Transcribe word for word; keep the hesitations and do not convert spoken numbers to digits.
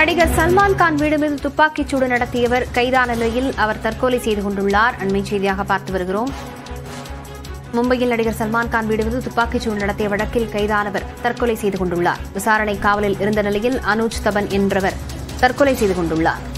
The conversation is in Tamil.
நடிகர் சல்மான் கான் வீடு மீது துப்பாக்கிச் சூடு நடத்தியவர் கைதான நிலையில் அவர் தற்கொலை செய்து கொண்டுள்ளார். அண்மை செய்தியாக பார்த்து வருகிறோம். மும்பையில் நடிகர் சல்மான் கான் வீடு மீது துப்பாக்கிச் சூடு நடத்திய வழக்கில் கைதானவர் தற்கொலை செய்து கொண்டுள்ளார். விசாரணை காவலில் இருந்த நிலையில் அனுஜ் தபன் என்பவர் தற்கொலை செய்து கொண்டுள்ளார்.